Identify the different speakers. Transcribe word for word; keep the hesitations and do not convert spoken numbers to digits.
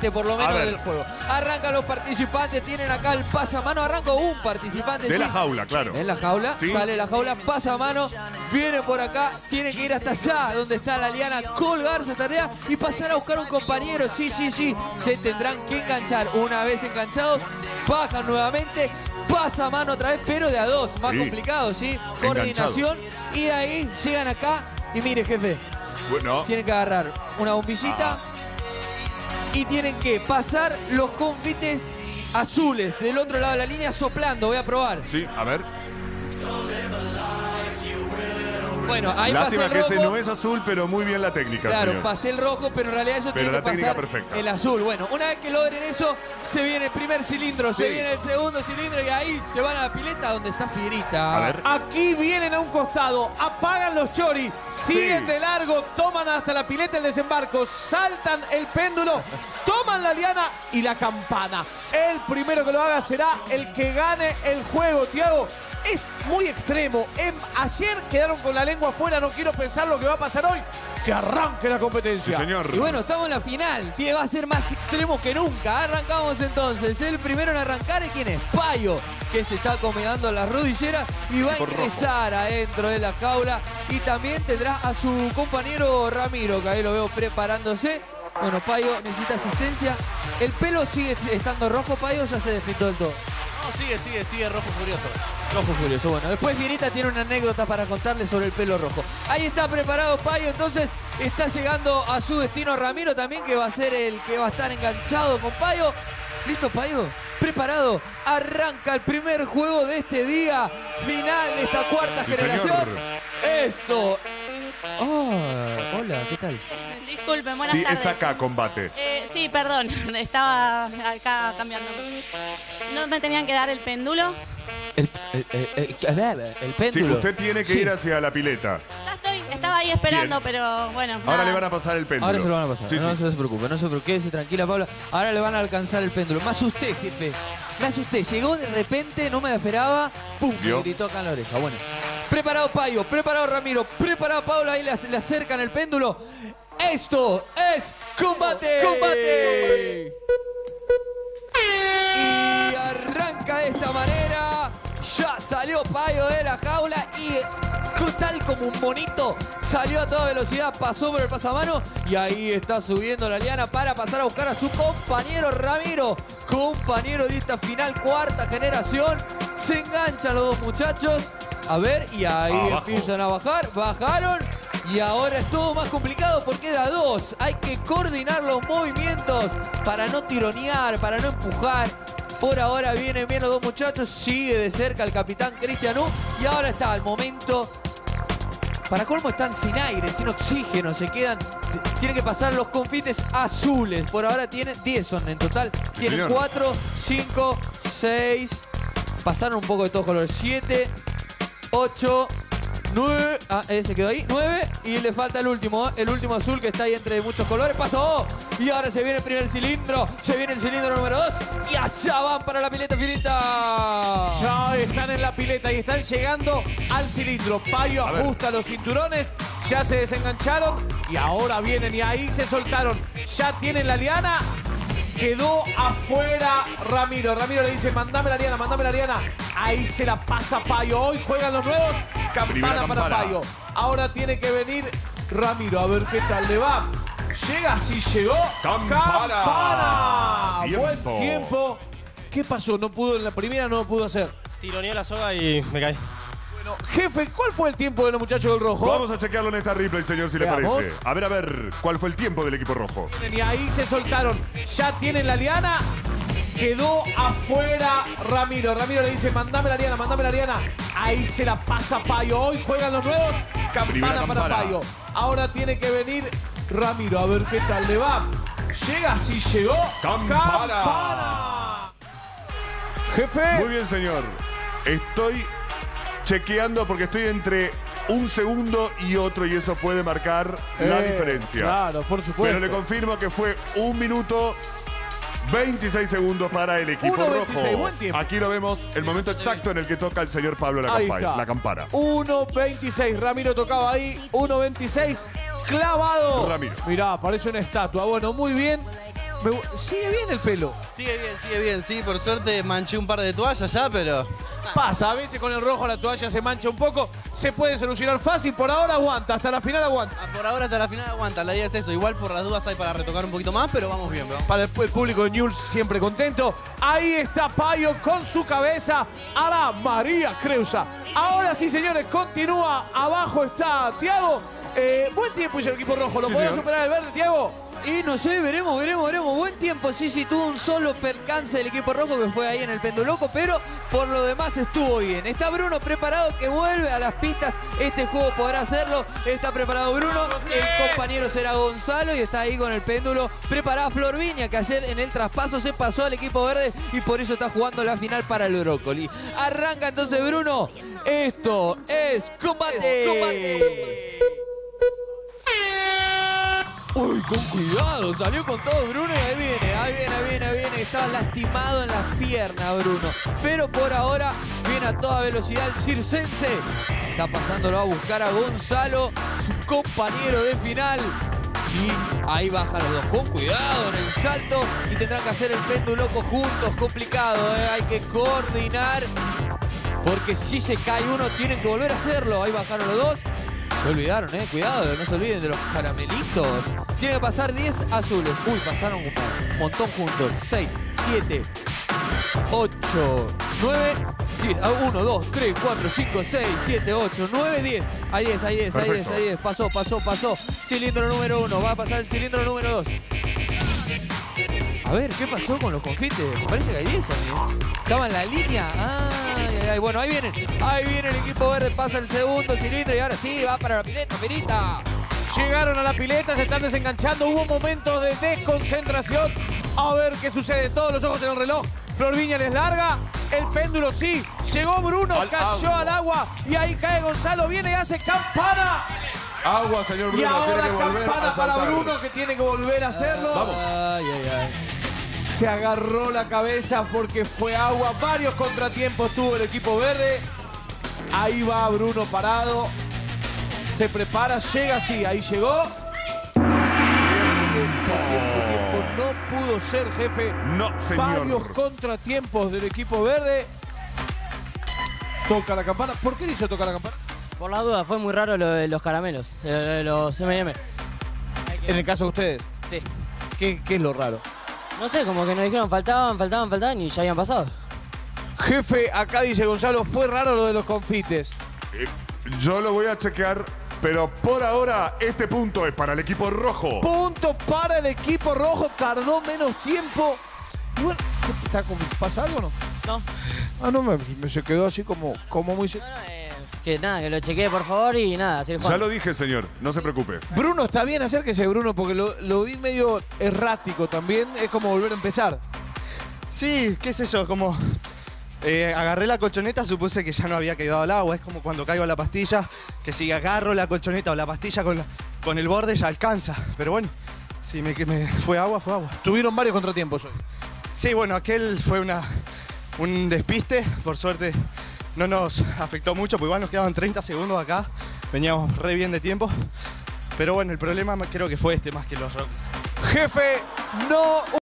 Speaker 1: parte por lo menos del juego. Arrancan los participantes, tienen acá el pasamano. Arranca un participante.
Speaker 2: De
Speaker 1: ¿sí?
Speaker 2: la jaula, claro.
Speaker 1: En la jaula,
Speaker 2: ¿sí?
Speaker 1: Sale la jaula, pasamano. Viene por acá, tiene que ir hasta allá, donde está la liana, colgarse hasta arriba y pasar a buscar un compañero. Sí, sí, sí. Se tendrán que enganchar. Una vez enganchados, bajan nuevamente. Pasamano otra vez, pero de a dos. Más
Speaker 2: sí.
Speaker 1: complicado, ¿sí? Coordinación. Y de ahí llegan acá. Y mire, jefe.
Speaker 2: Bueno.
Speaker 1: Tienen que agarrar una bombillita. Ah. Y tienen que pasar los confites azules del otro lado de la línea soplando. Voy a probar.
Speaker 2: Sí, a ver.
Speaker 1: Bueno, ahí
Speaker 2: Lástima
Speaker 1: pasé el
Speaker 2: que
Speaker 1: rojo.
Speaker 2: ese no es azul, pero muy bien la técnica,
Speaker 1: Claro,
Speaker 2: señor.
Speaker 1: pasé el rojo, pero en realidad yo
Speaker 2: pero
Speaker 1: tengo que pasar
Speaker 2: perfecta.
Speaker 1: el azul. Bueno, una vez que logren eso, se viene el primer cilindro, sí. se viene el segundo cilindro y ahí se van a la pileta donde está Fierita.
Speaker 2: A ver.
Speaker 3: Aquí vienen a un costado, apagan los choris, siguen
Speaker 2: sí.
Speaker 3: de largo, toman hasta la pileta el desembarco, saltan el péndulo, toman la liana y la campana. El primero que lo haga será el que gane el juego, Tiago. Es muy extremo. En, ayer quedaron con la lengua afuera. No quiero pensar lo que va a pasar hoy. Que arranque la competencia.
Speaker 2: Sí, señor.
Speaker 1: Y bueno, estamos en la final. Tiene, va a ser más extremo que nunca. Arrancamos entonces. El primero en arrancar es quien es Payo, que se está acomodando las rodilleras y va a ingresar rojo. adentro de la jaula. Y también tendrá a su compañero Ramiro, que ahí lo veo preparándose. Bueno, Payo necesita asistencia. El pelo sigue estando rojo, Payo, ya se despintó del todo.
Speaker 4: No, sigue, sigue, sigue rojo furioso.
Speaker 1: Rojo furioso. Bueno, después Fierita tiene una anécdota para contarle sobre el pelo rojo. Ahí está preparado Payo, entonces está llegando a su destino Ramiro también, que va a ser el que va a estar enganchado con Payo. ¿Listo, Payo? Preparado. Arranca el primer juego de este día. Final de esta cuarta sí, generación. Señor. Esto. Oh, hola, ¿qué tal?
Speaker 5: Disculpen, buenas
Speaker 2: sí,
Speaker 5: tardes.
Speaker 2: Sí, es acá combate.
Speaker 5: Eh, sí, perdón, estaba acá cambiando. ¿No me tenían que dar el péndulo?
Speaker 1: El, el, el, el, el, el péndulo.
Speaker 2: Sí, usted tiene que sí. ir hacia la pileta.
Speaker 5: Ya estoy, estaba ahí esperando,
Speaker 2: Bien.
Speaker 5: pero bueno.
Speaker 2: Ahora
Speaker 5: nada.
Speaker 2: le van a pasar el péndulo.
Speaker 1: Ahora se lo van a pasar,
Speaker 2: sí,
Speaker 1: no,
Speaker 2: sí.
Speaker 1: no se preocupe, no se preocupe, quédese tranquila, Paula. Ahora le van a alcanzar el péndulo. Me asusté, jefe. Me asusté. Llegó de repente, no me esperaba. ¡Pum! Me gritó acá en la oreja. Bueno. Preparado Payo, preparado Ramiro, preparado Paula. Ahí le, le acercan el péndulo. Esto es combate. ¡Combate! Y arranca de esta manera. Ya salió Payo de la jaula y tal como un monito salió a toda velocidad, pasó por el pasamano y ahí está subiendo la liana para pasar a buscar a su compañero Ramiro, compañero de esta final cuarta generación. Se enganchan los dos muchachos, a ver, y ahí Abajo. empiezan a bajar, bajaron y ahora es todo más complicado porque da dos. Hay que coordinar los movimientos para no tironear, para no empujar. Por ahora vienen bien los dos muchachos, sigue de cerca el capitán Cristian U y ahora está el momento. Para colmo están sin aire, sin oxígeno, se quedan, tienen que pasar los confites azules. Por ahora tienen diez son en total, tienen cuatro, cinco, seis, pasaron un poco de todos colores, siete, ocho, nueve, ah, ese quedó ahí, nueve y le falta el último, el último azul que está ahí entre muchos colores, pasó y ahora se viene el primer cilindro, se viene el cilindro número dos y allá van para la pileta Fierita.
Speaker 3: Ya están en la pileta y están llegando al cilindro. Payo ajusta los cinturones, ya se desengancharon y ahora vienen y ahí se soltaron. Ya tienen la liana. Quedó afuera Ramiro. Ramiro le dice, mandame la liana, mandame la liana. Ahí se la pasa Payo. Hoy juegan los nuevos. Campana para Payo. Ahora tiene que venir Ramiro. A ver qué tal le va. Llega, sí llegó.
Speaker 2: Campana.
Speaker 3: Campana.
Speaker 2: Tiempo.
Speaker 3: Buen tiempo. ¿Qué pasó? No pudo en la primera, no lo pudo hacer.
Speaker 4: Tironeó la soga y me caí.
Speaker 3: Bueno, jefe, ¿cuál fue el tiempo de los muchachos del rojo?
Speaker 2: Vamos a chequearlo en esta replay, señor, si
Speaker 3: Veamos.
Speaker 2: le parece. A ver, a ver, ¿cuál fue el tiempo del equipo rojo?
Speaker 3: Y ahí se soltaron. Ya tienen la liana. Quedó afuera Ramiro. Ramiro le dice, mandame la liana, mandame la liana. Ahí se la pasa Payo. Hoy juegan los nuevos. Campana para Payo. Ahora tiene que venir Ramiro. A ver qué tal le va. Llega, sí llegó.
Speaker 2: Campana.
Speaker 3: Campana. Jefe.
Speaker 2: Muy bien, señor. Estoy chequeando porque estoy entre un segundo y otro y eso puede marcar eh, la diferencia.
Speaker 3: Claro, por supuesto.
Speaker 2: Pero le confirmo que fue un minuto veintiséis segundos para el equipo
Speaker 3: uno veintiséis,
Speaker 2: rojo.
Speaker 3: buen tiempo.
Speaker 2: Aquí lo vemos, el momento exacto en el que toca el señor Pablo la, campa la campana.
Speaker 3: uno veintiséis, Ramiro tocaba ahí, uno veintiséis, clavado.
Speaker 2: Ramiro.
Speaker 3: Mirá, parece una estatua. Bueno, muy bien. Me- sigue bien el pelo.
Speaker 4: Sigue bien, sigue bien. Sí, por suerte manché un par de toallas ya, pero...
Speaker 3: Pasa, a veces con el rojo la toalla se mancha un poco. Se puede solucionar fácil. Por ahora aguanta, hasta la final aguanta.
Speaker 4: Ah, por ahora hasta la final aguanta. La idea es eso. Igual por las dudas hay para retocar un poquito más, pero vamos bien. Vamos.
Speaker 3: Para el, el público de Newell's siempre contento. Ahí está Payo con su cabeza a la María Creusa. Ahora sí, señores, continúa. Abajo está Thiago. Eh, buen tiempo hizo el equipo rojo. ¿Lo
Speaker 2: Sí,
Speaker 3: podés
Speaker 2: señor.
Speaker 3: superar el verde, Thiago?
Speaker 1: Y no sé, veremos, veremos, veremos. Buen tiempo, sí, sí, tuvo un solo percance del equipo rojo que fue ahí en el penduloco, pero por lo demás estuvo bien. Está Bruno preparado que vuelve a las pistas. Este juego podrá hacerlo. Está preparado Bruno. El compañero será Gonzalo y está ahí con el péndulo. Preparada Flor Viña, que ayer en el traspaso se pasó al equipo verde y por eso está jugando la final para el brócoli. Arranca entonces Bruno. Esto es combate. combate. Uy, con cuidado, salió con todo Bruno y ahí viene, ahí viene, ahí viene, ahí viene. Estaba lastimado en las piernas Bruno. Pero por ahora viene a toda velocidad el circense. Está pasándolo a buscar a Gonzalo, su compañero de final. Y ahí bajan los dos, con cuidado en el salto. Y tendrán que hacer el penduloco juntos, complicado, ¿eh? Hay que coordinar. Porque si se cae uno, tienen que volver a hacerlo. Ahí bajaron los dos. Se olvidaron, eh, cuidado, no se olviden de los caramelitos. Tienen que pasar diez azules. Uy, pasaron un montón juntos. seis, siete, ocho, nueve, diez. uno, dos, tres, cuatro, cinco, seis, siete, ocho, nueve, diez. Ahí es, ahí es, ahí es, ahí es. Pasó, pasó, pasó. Cilindro número uno. Va a pasar el cilindro número dos. A ver, ¿qué pasó con los confites? Me parece que hay diez, amigo. Estaba en la línea. Ay, ay, ay. Bueno, ahí vienen. Ahí viene el equipo verde. Pasa el segundo cilindro y ahora sí, va para la pileta, Pirita.
Speaker 3: Llegaron a la pileta, se están desenganchando. Hubo momentos de desconcentración. A ver qué sucede. Todos los ojos en el reloj. Flor Viña les larga. El péndulo sí. Llegó Bruno,
Speaker 2: Al
Speaker 3: cayó
Speaker 2: agua.
Speaker 3: al agua. Y ahí cae Gonzalo. Viene y hace campana.
Speaker 2: Agua, señor Bruno.
Speaker 3: Y ahora
Speaker 2: tiene que volver
Speaker 3: campana
Speaker 2: a
Speaker 3: para
Speaker 2: saltar.
Speaker 3: Bruno, que tiene que volver a hacerlo.
Speaker 2: Vamos.
Speaker 1: Ay, ay, ay.
Speaker 3: Se agarró la cabeza porque fue agua. Varios contratiempos tuvo el equipo verde. Ahí va Bruno parado. Se prepara, llega, sí, ahí llegó. Tiempo, tiempo, tiempo. No pudo ser, jefe.
Speaker 2: No, señor.
Speaker 3: Varios contratiempos del equipo verde. Toca la campana. ¿Por qué le hizo tocar la campana?
Speaker 6: Por la duda, fue muy raro lo de los caramelos, lo de los eme y eme.
Speaker 3: En el caso de ustedes,
Speaker 6: Sí.
Speaker 3: ¿qué, qué es lo raro?
Speaker 6: No sé, como que nos dijeron faltaban, faltaban, faltaban y ya habían pasado.
Speaker 3: Jefe, acá dice Gonzalo, fue raro lo de los confites.
Speaker 2: Eh, yo lo voy a chequear, pero por ahora este punto es para el equipo rojo.
Speaker 3: Punto para el equipo rojo, tardó menos tiempo. Y bueno, ¿está con- ¿pasa algo o no?
Speaker 6: No.
Speaker 3: Ah, no, me, me se quedó así como, como muy... se-
Speaker 6: No, no, eh, que nada, que lo chequee por favor y nada, seguir
Speaker 2: Ya
Speaker 6: jugando.
Speaker 2: lo dije, señor. No se preocupe.
Speaker 3: Bruno, está bien, acérquese, Bruno, porque lo, lo vi medio errático también. Es como volver a empezar.
Speaker 7: Sí, qué sé yo, como eh, agarré la colchoneta, supuse que ya no había quedado al agua. Es como cuando caigo a la pastilla, que si agarro la colchoneta o la pastilla con, la- con el borde ya alcanza. Pero bueno, si me, que me fue agua, fue agua.
Speaker 3: Tuvieron varios contratiempos hoy.
Speaker 7: Sí, bueno, aquel fue una, un despiste. Por suerte no nos afectó mucho, porque igual nos quedaban treinta segundos acá. Veníamos re bien de tiempo. Pero bueno, el problema creo que fue este más que los Rockets.
Speaker 3: Jefe, no...